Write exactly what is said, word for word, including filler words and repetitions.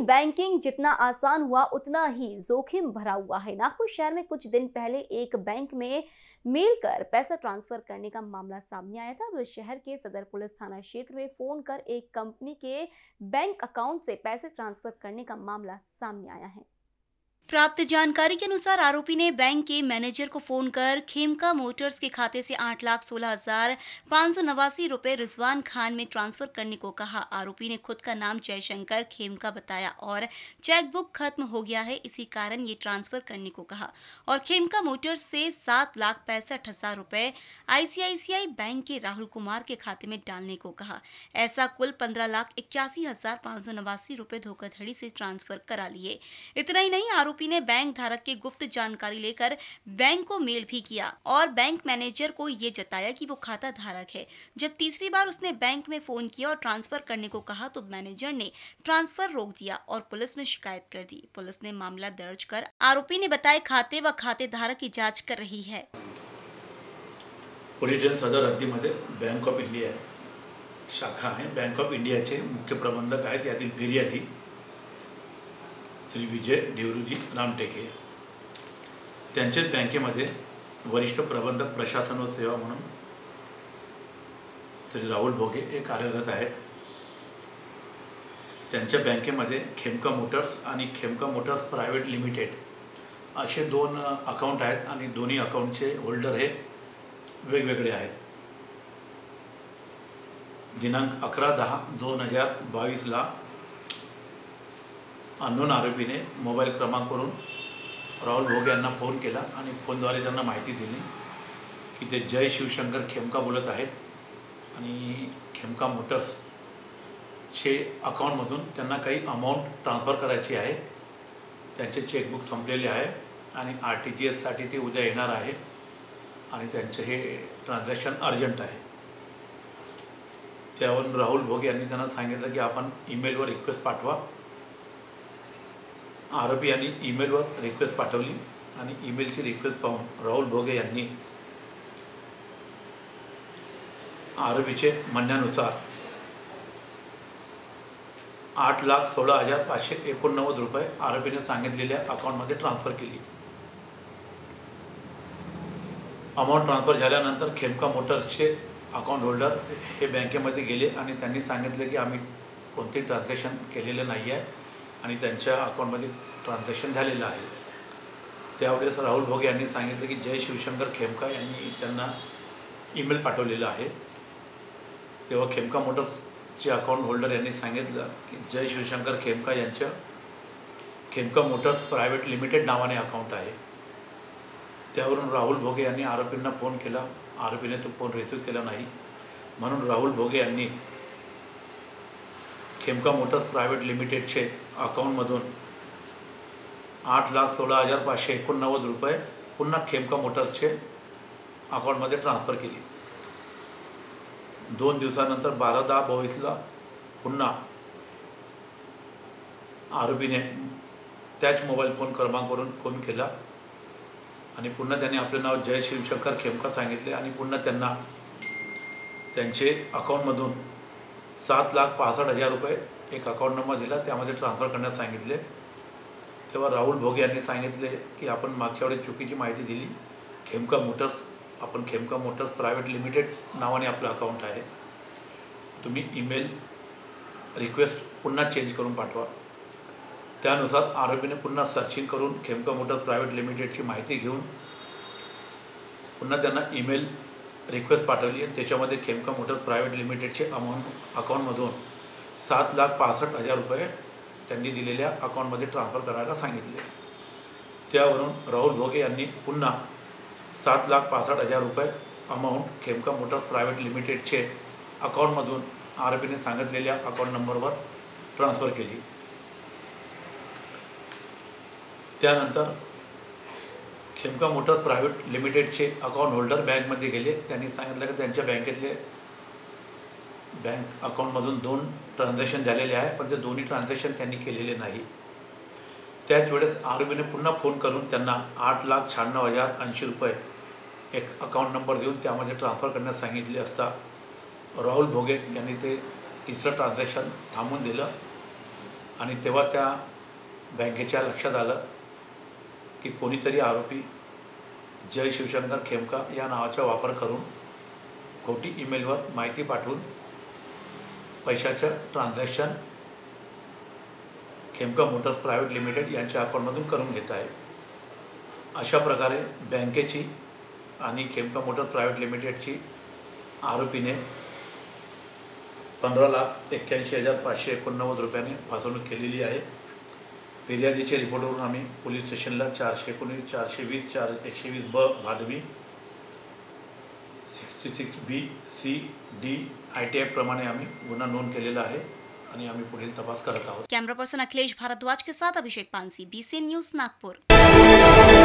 लेकिन बैंकिंग जितना आसान हुआ उतना ही जोखिम भरा हुआ है। नागपुर शहर में कुछ दिन पहले एक बैंक में मिलकर पैसा ट्रांसफर करने का मामला सामने आया था। अब शहर के सदर पुलिस थाना क्षेत्र में फोन कर एक कंपनी के बैंक अकाउंट से पैसे ट्रांसफर करने का मामला सामने आया है। प्राप्त जानकारी के अनुसार आरोपी ने बैंक के मैनेजर को फोन कर खेमका मोटर्स के खाते से आठ लाख सोलह हजार पाँच सौ नवासी रुपए रिजवान खान में ट्रांसफर करने को कहा। आरोपी ने खुद का नाम जयशंकर खेमका बताया और चेकबुक खत्म हो गया है, इसी कारण ये ट्रांसफर करने को कहा और खेमका मोटर्स से सात लाख पैंसठ हजार रुपए आईसीआईसीआई बैंक के राहुल कुमार के खाते में डालने को कहा। ऐसा कुल पंद्रह लाख इक्यासी हजार पाँच सौ नवासी रुपए धोखाधड़ी से ट्रांसफर करा लिए। इतना ही नहीं, आरोपी ने बैंक धारक की गुप्त जानकारी लेकर बैंक को मेल भी किया और बैंक मैनेजर को ये जताया कि वो खाता धारक है। जब तीसरी बार उसने बैंक में फोन किया और ट्रांसफर करने को कहा तो मैनेजर ने ट्रांसफर रोक दिया और पुलिस में शिकायत कर दी। पुलिस ने मामला दर्ज कर आरोपी ने बताए खाते व खाते धारक की जाँच कर रही है। पोलीस स्टेशन सदर हद्दीमध्ये बँक ऑफ इंडिया शाखा आहे। बँक ऑफ इंडियाचे मुख्य प्रबंधक आहेत, यातील फिर्यादी श्री विजय देवरुजी रामटेके। त्यांचेच बँकेमध्ये वरिष्ठ प्रबंधक प्रशासन व सेवा म्हणून श्री राहुल भोगे हे कार्यरत आहेत। त्यांच्या बँकेमध्ये खेमका मोटर्स आणि खेमका मोटर्स प्रायव्हेट लिमिटेड असे दोन अकाउंट आहेत आणि दोन्ही अकाउंटचे होल्डर हे वेगवेगळे आहेत। दिनांक अकरा दहा दोन हजार बावीसला अननोन आरोपीने मोबाईल क्रमांकावरून राहुल भोगे यांना फोन केला आणि फोनद्वारे त्यांना माहिती दिली की ते जय शिवशंकर खेमका बोलत आहेत आणि खेमका मोटर्सचे अकाउंटमधून त्यांना काही अमाऊंट ट्रान्सफर करायची आहे। त्यांचे चेकबुक संपलेले आहे आणि आर टी जी एससाठी ते उद्या येणार आहे आणि त्यांचे हे ट्रान्झॅक्शन अर्जंट आहे। त्यावरून राहुल भोगे यांनी त्यांना सांगितलं की आपण ईमेलवर रिक्वेस्ट पाठवा। आरोपी यांनी ईमेलवर रिक्वेस्ट पाठवली आणि ईमेलची रिक्वेस्ट पाहून राहुल भोगे यांनी आरोपीचे म्हणण्यानुसार आठ लाख सोळा हजार पाचशे एकोणनव्वद रुपये आरोपीने सांगितलेल्या अकाउंटमध्ये ट्रान्सफर केली। अमाऊंट ट्रान्सफर झाल्यानंतर खेमका मोटर्सचे अकाउंट होल्डर हे बँकेमध्ये गेले आणि त्यांनी सांगितले की आम्ही कोणतेही ट्रान्झॅक्शन केलेले नाही आहे आणि त्यांच्या अकाउंटमध्ये ट्रान्झॅक्शन झालेलं आहे। त्यावेळेस राहुल भोगे यांनी सांगितले की जय शिवशंकर खेमका यांनी त्यांना ईमेल पाठवलेला आहे। तेव्हा खेमका मोटर्सचे अकाउंट होल्डर यांनी सांगितलं की जय शिवशंकर खेमका यांच्या खेमका मोटर्स प्रायव्हेट लिमिटेड नावाने अकाउंट आहे। त्यावरून राहुल भोगे यांनी आरोपींना फोन केला। आरोपीने तो फोन रिसीव्ह केला नाही, म्हणून राहुल भोगे यांनी खेमका मोटर्स प्रायव्हेट लिमिटेडचे अकाउंटमधून आठ लाख सोळा हजार पाचशे एकोणनव्वद रुपये पुन्हा खेमका मोटर्सचे अकाउंटमध्ये ट्रान्सफर केली। दोन दिवसानंतर बारा दहा बावीसला पुन्हा आरोपीने त्याच मोबाईल फोन क्रमांकावरून फोन केला आणि पुन्हा त्यांनी आपले नाव जय शिवशंकर खेमका सांगितले आणि पुन्हा त्यांना त्यांचे अकाउंटमधून सात लाख पासष्ट हजार रुपये एक अकाउंट नंबर दिला, त्यामध्ये ट्रान्सफर करण्यास सांगितले। तेव्हा राहुल भोगे यांनी सांगितले की आपण मागच्या वेळेस चुकीची माहिती दिली। खेमका मोटर्स आपण खेमका मोटर्स प्रायव्हेट लिमिटेड नावाने आपलं अकाउंट आहे, तुम्ही ईमेल रिक्वेस्ट पुन्हा चेंज करून पाठवा। त्यानुसार आरोपीने पुन्हा सर्चिंग करून खेमका मोटर्स प्रायव्हेट लिमिटेडची माहिती घेऊन पुन्हा त्यांना ईमेल रिक्वेस्ट पाठवली आणि त्याच्यामध्ये खेमका मोटर्स प्रायव्हेट लिमिटेडचे अमाऊंट अकाउंटमधून सात लाख पासष्ट हजार रुपये त्यांनी दिलेल्या अकाउंटमध्ये ट्रान्सफर करायला सांगितले। त्यावरून राहुल भोगे यांनी पुन्हा सात लाख पासष्ट हजार रुपये अमाऊंट खेमका मोटर्स प्रायव्हेट लिमिटेडचे अकाउंटमधून आरोपीने सांगितलेल्या अकाउंट नंबरवर ट्रान्सफर केली। त्यानंतर खेमका मोटर्स प्रायव्हेट लिमिटेडचे अकाउंट होल्डर बँकमध्ये गेले। त्यांनी सांगितलं की त्यांच्या बँकेतले बँक अकाउंटमधून दोन ट्रान्झॅक्शन झालेले आहे, पण ते दोन्ही ट्रान्झॅक्शन त्यांनी केलेले नाही। त्याच वेळेस आरोपीने पुन्हा फोन करून त्यांना आठ लाख शहाण्णव हजार ऐंशी रुपये एक अकाउंट नंबर देऊन त्यामध्ये ट्रान्सफर करण्यास सांगितले असता राहुल भोगे यांनी ते तिसरं ट्रान्झॅक्शन थांबवून दिलं आणि तेव्हा त्या बँकेच्या लक्षात आलं की कोणीतरी आरोपी जय शिवशंकर खेमका या नावाचा वापर करून खोटी ईमेलवर माहिती पाठवून पैशाचं transaction Khemka Motors Private Limited यांच्या अकाउंटमधून करून घेत आहे. अशा प्रकारे बँकेची आणि खेमका मोटर्स प्रायव्हेट लिमिटेडची आरोपीने पंधरा लाख एक्क्याऐंशी हजार पाचशे एकोणनव्वद रुपयाने फसवणूक केलेली आहे. फिर्यादीच्या रिपोर्टवरून आम्ही पोलीस स्टेशनला चारशे एकोणीस चारशे वीस चार एकशे वीस ब भादवी sixty six B C D I T प्रमाणे आम्ही गुन्हा नोंद केलेला आहे आणि आम्ही पुढील तपास करत आहोत. कैमरा पर्सन अखिलेश भारद्वाज के साथ Abhishek Pansi, B C N News, Nagpur.